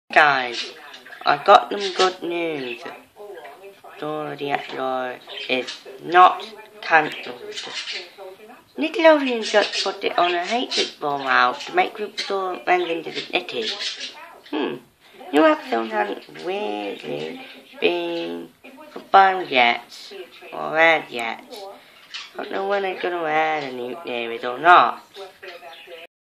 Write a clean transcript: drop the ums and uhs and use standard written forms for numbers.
Guys, I got some good news. Dora the Explorer is not cancelled. Nickelodeon just put it on a hatred rollout to make people feel went into the knitted. New episodes haven't weirdly been confirmed yet, or aired yet. Don't know when they're gonna air the new series or not.